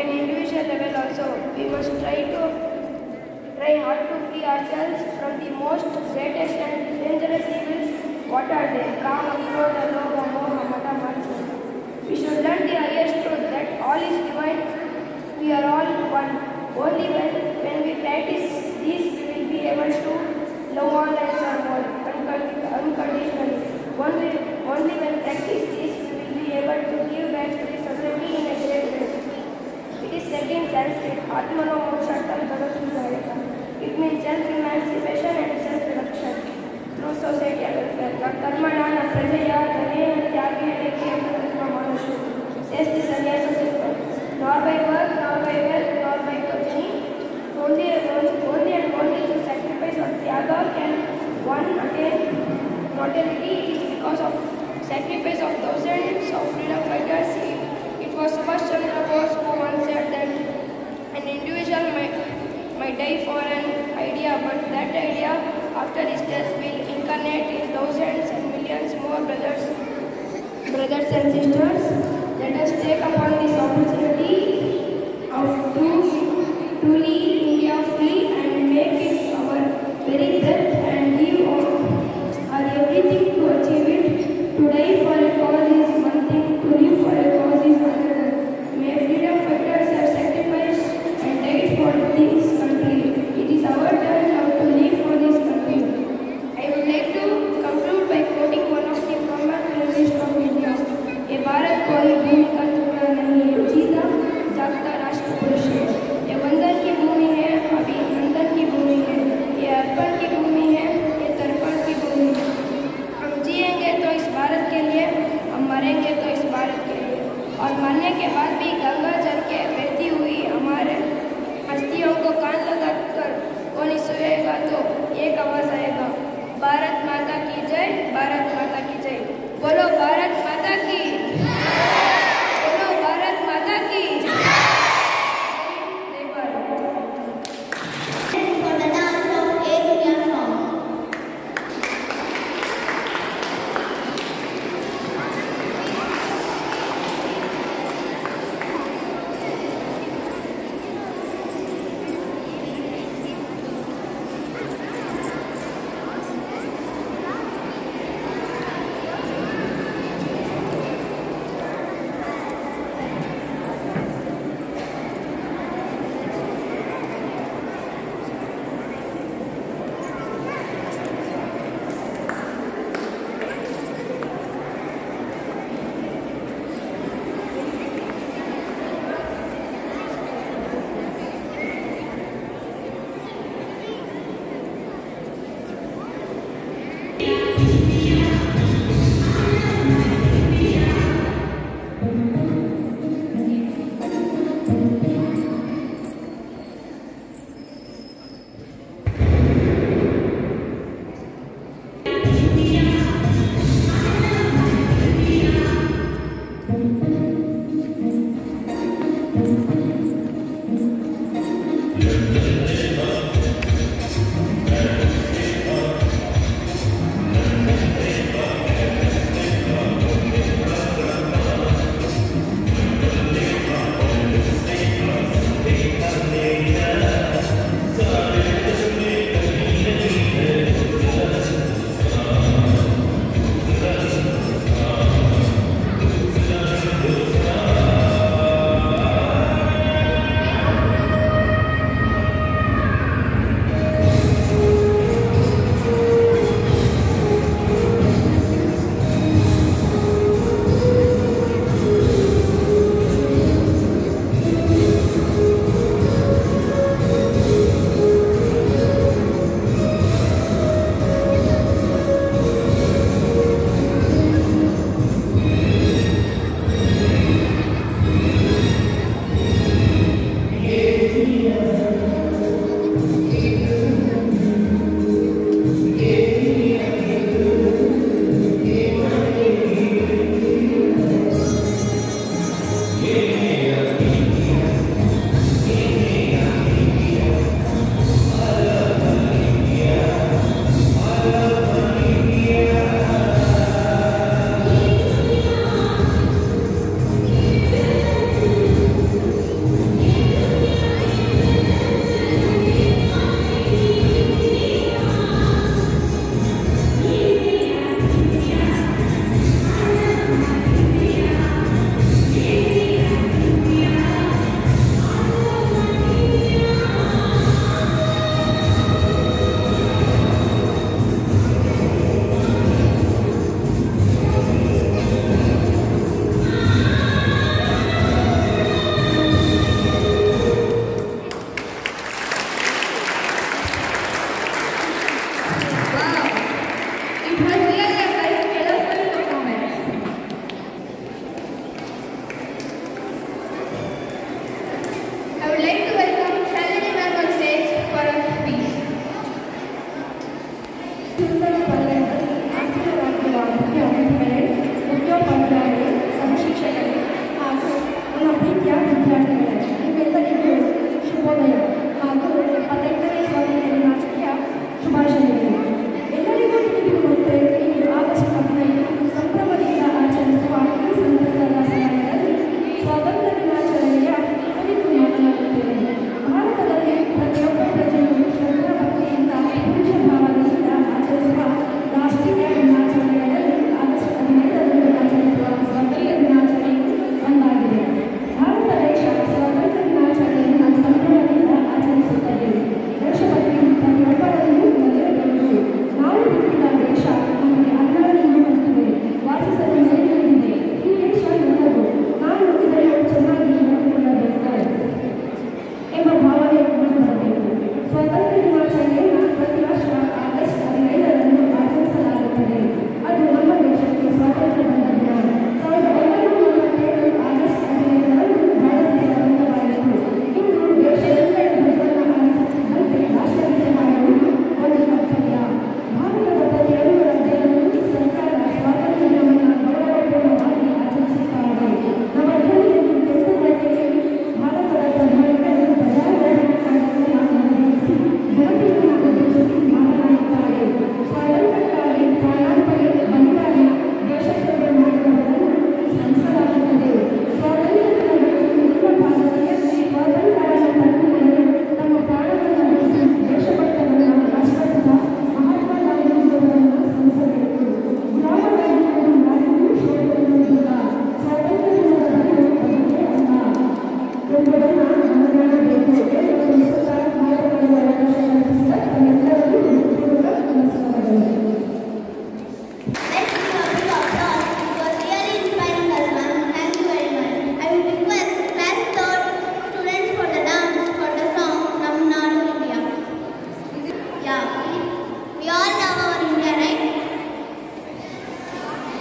an individual level also, we must try hard to free ourselves from the most greatest and dangerous evils. What are they? Kama, Krodha, Lobha, Moha, Mada, Matsya. We should learn the highest truth that all is divine. We are all one. Only when we practice this, we will be able to love all and serve all unconditionally. Only when practice this, we will be able to give back to the society in a great way. It is said in Sanskrit, Atmano Mokshatam Tadatudayaka. It means self-emancipation and self-reduction through societal welfare. Na karmana na prajaya dhanena tyagena kyamatra manushu. Says the sannyasa sutra. Nor by work, nor by wealth, nor by progeny. Only and only through sacrifice or tyaga can one attain mortality. It is because of sacrifice of thousands of freedom fighters. It was Subhash Chandra Bose who once said that an individual might die for an idea, but that idea after his death will incarnate in thousands and millions more brothers and sisters. Let us take upon this opportunity of to leave India free and make it our very breath and give our everything to achieve it. To die for a cause is one thing, to live for a cause is another. May freedom fighters have sacrificed and died for this country. It is our turn now to live for this country. I would like to conclude by quoting one of the former Prime Minister of India. ये भारत कोई भूमि का टुकड़ा नहीं है, जीता जागता राष्ट्र पुरुष है। ये बंधन की भूमि है, अभी बंधन की भूमि है। ये अर्पण की भूमि है, ये तर्पण की भूमि है। हम जिएंगे तो इस भारत के लिए, हम मरेंगे तो इस भारत के लिए। और मरने के बाद भी गंगा जल के बहती हुई हमारे अस्थियों को कान लगाकर कोई सोएगा तो एक आवाज आएगा, भारत माता की जय, भारत माता की जय। बोलो भारत माता की, बोलो भारत माता की जय। For the dance of Ek India song.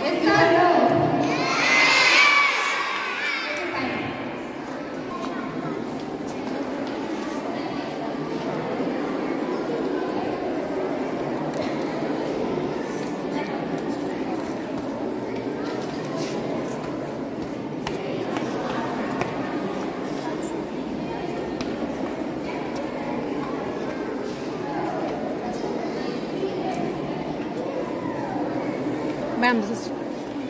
Yes or no? Ma'am, this is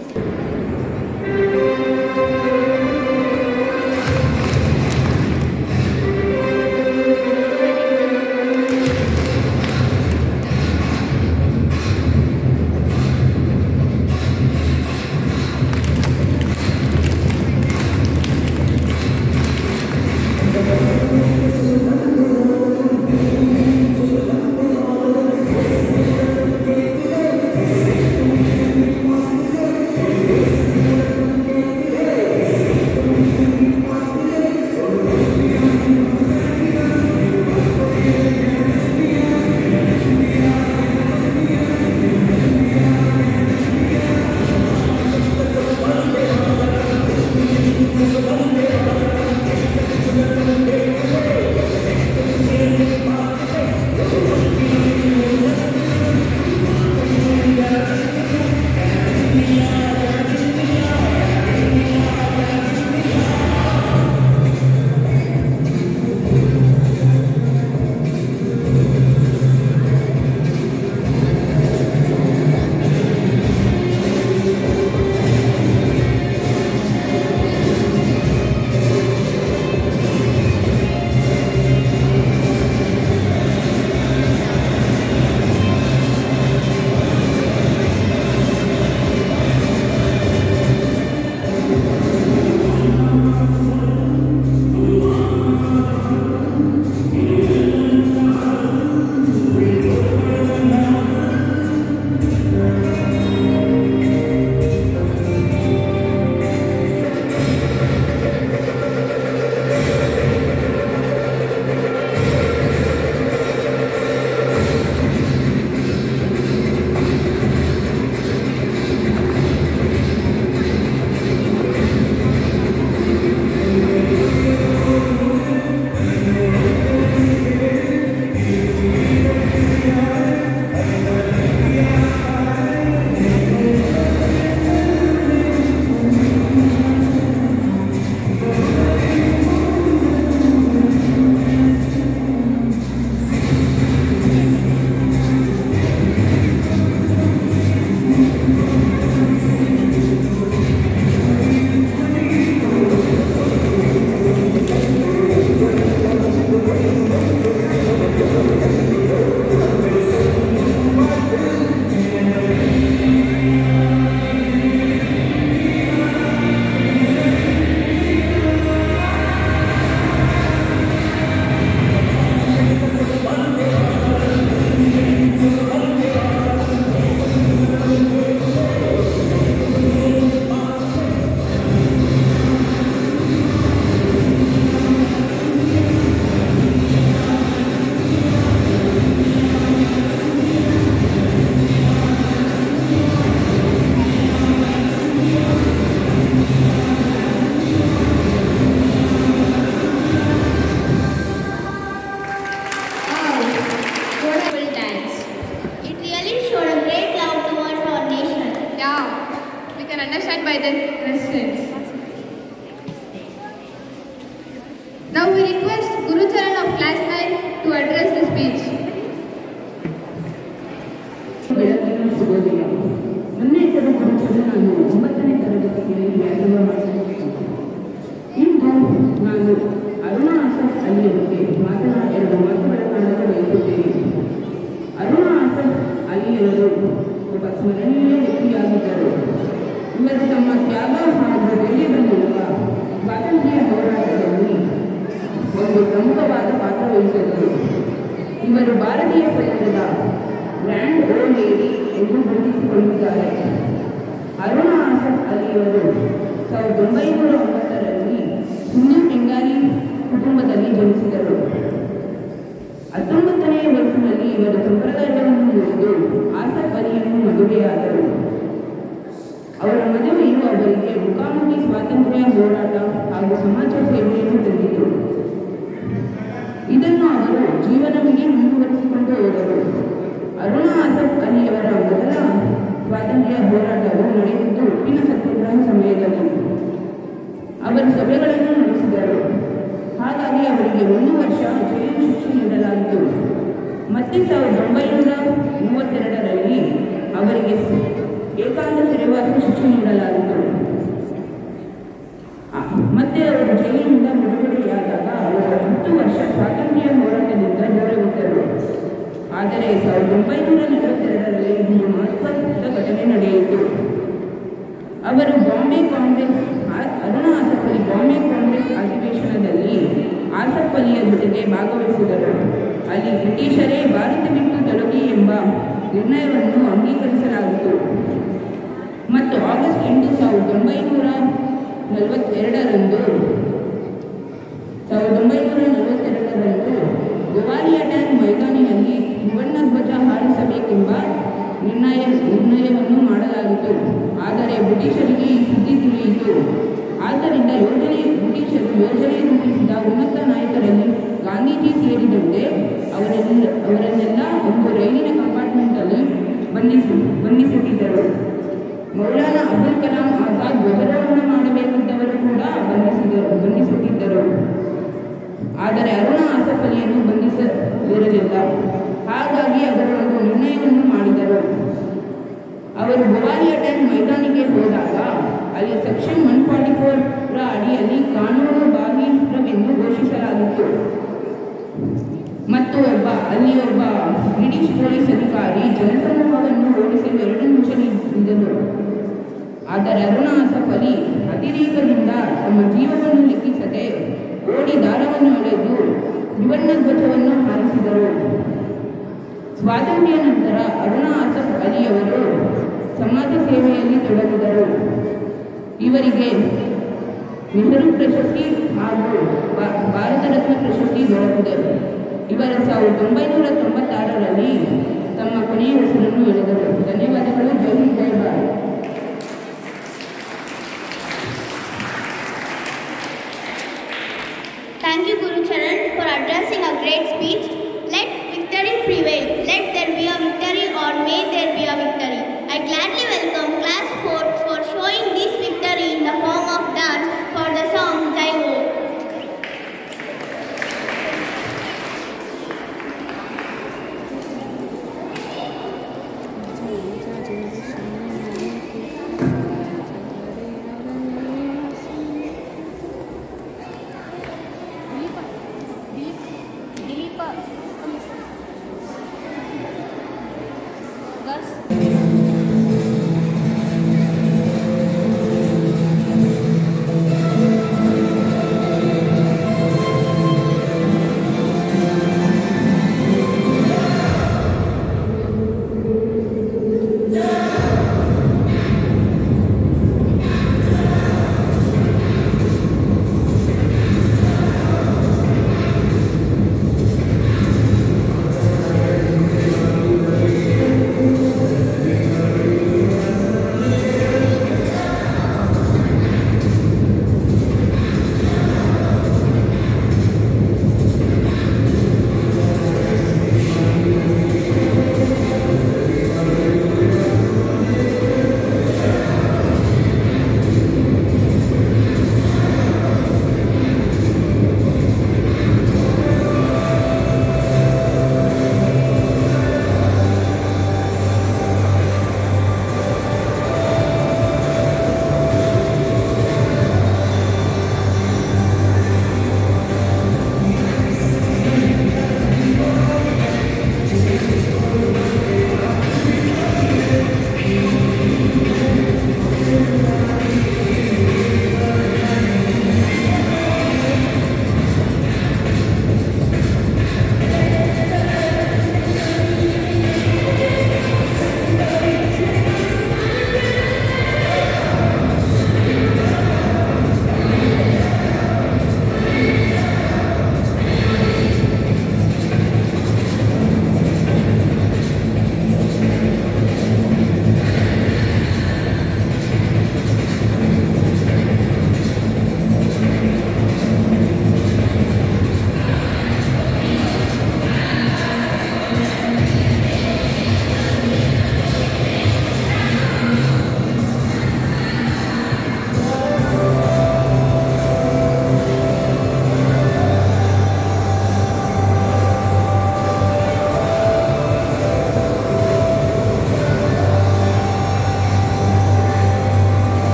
by the residents. Now we request Guru Charan of class 9 to address the speech. ನಾನು ಅರುಣಾ ಆಸಫ್ ಅಲಿ ಬಗ್ಗೆ ಎರಡು ಮಾತುಗಳನ್ನು ಬಯಸುತ್ತೇನೆ. ಅರುಣಾ ಆಸಫ್ ಅಲಿಯವರು ಒಬ್ಬ ಸ್ಮರಣೀಯ ವ್ಯಕ್ತಿಯಾಗಿದ್ದರು. ಇವರು ತಮ್ಮ ತ್ಯಾಗ ಹಾಗೂ ಧೈರ್ಯದ ಮೂಲಕ ಸ್ವಾತಂತ್ರ್ಯ ಹೋರಾಟದಲ್ಲಿ ಒಂದು ಪ್ರಮುಖವಾದ ಪಾತ್ರ ವಹಿಸಿದರು. ಇವರು ಭಾರತೀಯ ಸೈನ್ಯದ ಗ್ರ್ಯಾಂಡ್ ಓಲ್ಡ್ ಲೇಡಿ ಎಂದು ಗುರುತಿಸಿಕೊಂಡಿದ್ದಾರೆ. ಅರುಣಾ ಆಸಫ್ ಅಲಿಯವರು 1909ರಲ್ಲಿ ಹಿಂದೂ ಬೆಂಗಾಲಿ ಕುಟುಂಬದಲ್ಲಿ ಜನಿಸಿದರು. 19ನೇ ವಯಸ್ಸಿನಲ್ಲಿ ಇವರು ಸಂಪ್ರದಾಯವನ್ನು ಮುರಿದು ಆಸಫ್ ಅಲಿಯನ್ನು ಮದುವೆಯಾದರು. ಅವರ ಮದುವೆಯು ಅವರಿಗೆ ಮುಖಾಮುಖಿ ಸ್ವಾತಂತ್ರ್ಯ ಹೋರಾಟ ಹಾಗೂ ಸಮಾಜ ಸೇವೆಯನ್ನು ತಂದಿತು. ಇದನ್ನು ಅವರು ಜೀವನವಿಡೀ ಮುಂದುವರಿಸಿಕೊಂಡು ಹೋದರು. ಅರುಣಾ ಆಸಫ್ ಅಲಿಯವರ ಮೊದಲ ಸ್ವಾತಂತ್ರ್ಯ ಹೋರಾಟವು ನಡೆದಿದ್ದು ಉಪ್ಪಿನ ಸತ್ಯಾಗ್ರಹ ಸಮಯದಲ್ಲಿ. ಅವರು ಸಭೆಗಳನ್ನು ನಡೆಸಿದರು. ಹಾಗಾಗಿ ಅವರಿಗೆ 1 ವರ್ಷ ಜೈಲು ಶಿಕ್ಷೆ ನೀಡಲಾಯಿತು. ಮತ್ತೆ 1932ರಲ್ಲಿ ಅವರಿಗೆ ಏಕಾಂತ ಸೆರೆವಾಸ ಶಿಕ್ಷೆ ನೀಡಲಾಯಿತು. ಮತ್ತೆ ಅವರು ಜೈಲಿನಿಂದ ಬಿಡುಗಡೆಯಾದಾಗ ಅವರು 10 ವರ್ಷ ಸ್ವಾತಂತ್ರ್ಯ ಹೋರಾಟದಿಂದ ದೂರವಿದ್ದರು. ಆದರೆ 1942ರಲ್ಲಿ ಒಂದು ಮಹತ್ವದ ಘಟನೆ ನಡೆಯಿತು. ಅವರು ಬಾಂಬೆ ಕಾಂಗ್ರೆಸ್ ಅರುಣಾ ಆಸಫ್ ಅಲಿ ಬಾಂಬೆ ಕಾಂಗ್ರೆಸ್ ಅಧಿವೇಶನದಲ್ಲಿ ಆಸಫ್ ಅಲಿಯ ಜೊತೆಗೆ ಭಾಗವಹಿಸಿದರು. ಅಲ್ಲಿ ಬ್ರಿಟಿಷರೇ ಭಾರತ ಬಿಟ್ಟು ತೊಲಗಿ ಎಂಬ ನಿರ್ಣಯವನ್ನು ಅಂಗೀಕರಿಸಲಾಯಿತು ಮತ್ತು ಆಗಸ್ಟ್ 8, 1942ರಂದು ಗೋವಾಲಿಯಾ ಟ್ಯಾಂಕ್ ಮೈದಾನಿನಲ್ಲಿ ತ್ರಿವರ್ಣ ಧ್ವಜ ಹಾರಿಸಬೇಕೆಂಬ ನಿರ್ಣಯವನ್ನು ಮಾಡಲಾಯಿತು. ಆದರೆ ಬ್ರಿಟಿಷರಿಗೆ ಈ ಸುದ್ದಿ ತಿಳಿಯಿತು. ಆದ್ದರಿಂದ ಬ್ರಿಟಿಷರು ಯೋಜನೆ ರೂಪಿಸಿದ ಉನ್ನತ ನಾಯಕರಲ್ಲಿ ಗಾಂಧೀಜಿ ಸೇರಿದಂತೆ ಅವರನ್ನೆಲ್ಲ ಒಂದು ರೈಲಿನ ಕಂಪಾರ್ಟ್ಮೆಂಟಲ್ಲಿ ಬಂಧಿಸಿಟ್ಟಿದ್ದರು. ಮೌಲಾನಾ ಅಬುಲ್ ಕಲಾಂ ಆಜಾದ್ ಧ್ವಜಾರೋಹಣ ಮಾಡಬೇಕಿದ್ದವರು ಕೂಡ ಬಂಧಿಸುತ್ತಿದ್ದರು. ಆದರೆ ಅರುಣಾ ಆಸಫ್ ಅಲಿಯನ್ನು ಬಂಧಿಸದಿರಲಿಲ್ಲ. ಹಾಗಾಗಿ ಅವರು ಒಂದು ನಿರ್ಣಯವನ್ನು ಮಾಡಿದರು. ಅವರು ಗೋವಾಲಿಯಾ ಟ್ಯಾಂಕ್ ಮೈದಾನಿಗೆ ಹೋದಾಗ ಅಲ್ಲಿ ಸೆಕ್ಷನ್ 144ರ ಅಡಿಯಲ್ಲಿ ಕಾನೂನು ಬಾಹಿರವೆಂದು ಘೋಷಿಸಲಾಗಿತ್ತು ಮತ್ತು ಒಬ್ಬ ಬ್ರಿಟಿಷ್ ಪೊಲೀಸ್ ಅಧಿಕಾರಿ ಜನಸಮೂಹವನ್ನು ಓಡಿಸಲು 2 ನಿಮಿಷ ನೀಡಿದರು. ಆದರೆ ಅರುಣಾ ಆಸಫ್ ಅಲಿ ಅತಿರೇಕದಿಂದ ತಮ್ಮ ಜೀವವನ್ನು ಲೆಕ್ಕಿಸದೆ ಓಡಿ ದಾರವನ್ನು ಎಳೆದು ತ್ರಿವರ್ಣ ಧ್ವಜವನ್ನು ಹಾರಿಸಿದರು. ಸ್ವಾತಂತ್ರ್ಯ ನಂತರ ಅರುಣಾ ಆಸಫ್ ಅಲಿಯವರು ಸಮಾಜ ಸೇವೆಯಲ್ಲಿ ತೊಡಗಿದರು. ಇವರಿಗೆ ನೆಹರು ಪ್ರಶಸ್ತಿ ಹಾಗೂ ಭಾರತ ರತ್ನ ಪ್ರಶಸ್ತಿ ದೊರಕಿದರು. ಇವರು 1996ರಲ್ಲಿ ತಮ್ಮ ಕೊನೆಯ ಹೆಸರನ್ನು ಎಳೆದರು. ಧನ್ಯವಾದಗಳು. ಜೈ ಹಿಂದ್, ಜೈ Bharat. Thank you, Guru Charan, for addressing a great speech. Let victory prevail. Let there be a victory, or may there be a victory. I gladly welcome Class 4 for showing this victory in the form of dance for the song Jai Ho. Dilip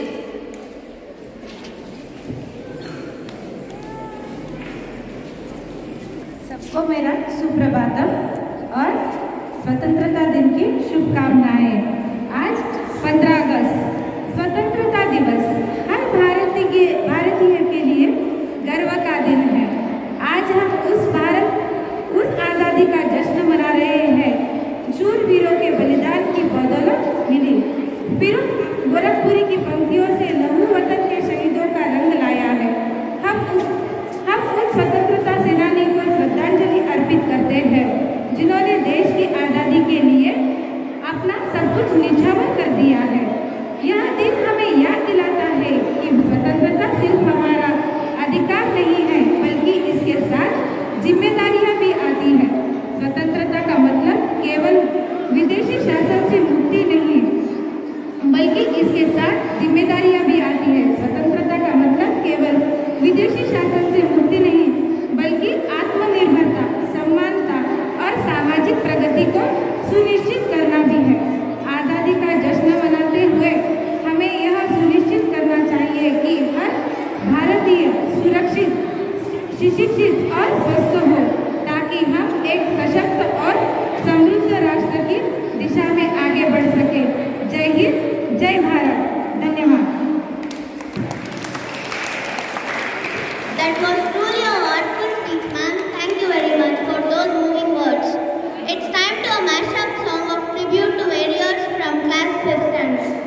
सबको मेरा सुप्रभातम और स्वतंत्रता दिन की शुभकामनाएं। आज 15 अगस्त स्वतंत्रता दिवस हर भारतीय के लिए गर्व का दिन है। आज हम उस आज़ादी का जश्न मना रहे हैं शूर वीरों के बलिदान की बदौलत मिली। फिर गोरखपुरी की पंक्तियों से लहू वतन के शहीदों का रंग लाया है। हम उन स्वतंत्रता सेनानी को श्रद्धांजलि अर्पित करते हैं जिन्होंने देश की आज़ादी के लिए अपना सब कुछ निछावर कर दिया है। यह दिन हमें याद दिलाता है कि स्वतंत्रता सिर्फ हमारा अधिकार नहीं है बल्कि इसके साथ जिम्मेदारियां भी आती हैं। स्वतंत्रता का मतलब केवल विदेशी शासन से मुक्ति नहीं बल्कि इसके साथ जिम्मेदारियां भी आती हैं। स्वतंत्रता का मतलब केवल विदेशी शासन से मुक्ति नहीं बल्कि आत्मनिर्भरता, समानता और सामाजिक प्रगति को सुनिश्चित करना भी है। आज़ादी का जश्न मनाते हुए हमें यह सुनिश्चित करना चाहिए कि हर भारतीय सुरक्षित, सुशिक्षित और स्वस्थ हो ताकि हम एक सशक्त और समृद्ध राष्ट्र की दिशा में आगे बढ़ सके। जय हिंद, जय भारत। धन्यवाद। That was truly a wonderful speech, ma'am. Thank you very much for those moving words. It's time to a mashup song of tribute to warriors from class 5th standard.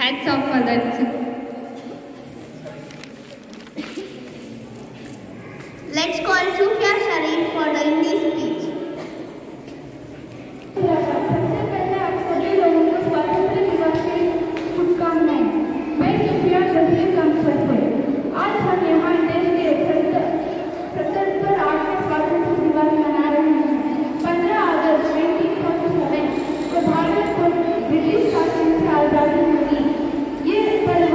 Hats off for that. Let's call Sufia Sharif for the Hindi speech. सबसे पहले आप सभी लोगों को स्वतंत्रता दिवस की शुभकामनाएं। मैं सुफिया शरीफ कंसर्ट है। आज हम यहाँ देश के 78वें स्वतंत्रता दिवस मना रहे हैं। 15 अगस्त 1947 को भारत को ब्रिटिश शासन से आज़ादी मिली। ये पल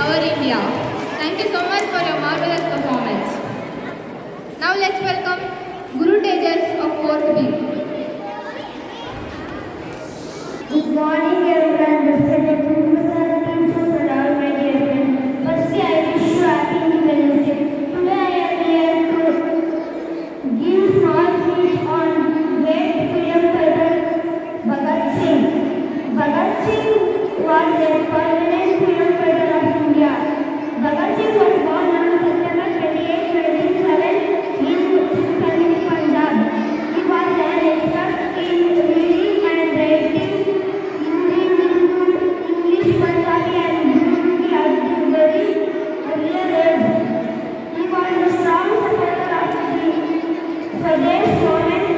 our India. Thank you so much for your marvelous performance. Now let's welcome Guru Tejas of 4th B. Good morning everyone, respected professors and teachers and all my dear friends. Firstly, I wish you happy Independence Day. Today I am here to give small speech on great freedom fighter Bhagat Singh. Bhagat Singh was a permanent freedom fighter of India. Bhagat Singh was born on September 28, 1907 in Sikandri, Punjab. He was an expert in reading and writing English, Punjabi and Urdu at a very early age. He was a strong supporter of the Swadesh movement.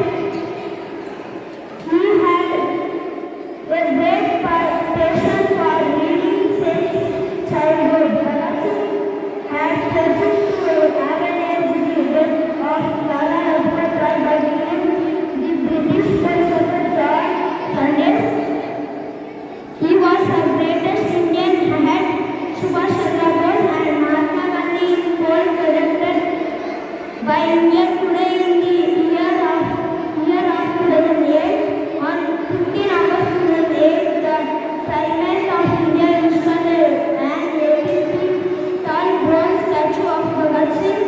He had a great passion for reading since childhood. Bhagat Singh had threatened to organize the death of Lala Lajpat Rai by giving the British soldiers George Sanders. He was the greatest Indian ahead Subhash Chandra Bose and Mahatma Gandhi in cold elected by India today in the year of 2008. On 15 August 2008, the Parliament of India installed an 80-feet-tall bronze statue of Bhagat Singh.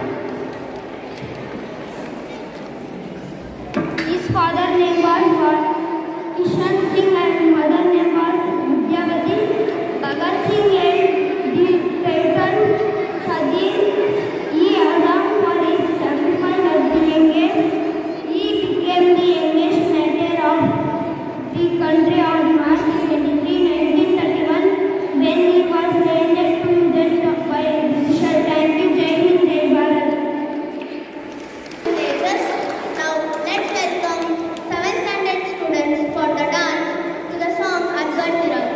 His father name was Kishan Singh and mother name was Vidyavati. Bhagat Singh held the title Shahid-e-Azam for his sacrifice at the young age. He became the youngest martyr of the country on March 23, 1931 when he was sentenced to death by British. Thank you, Jai Hind, Jai Bharat. Tejas. Now let's welcome 7th standard students for the dance to the song Adgar Tiranga.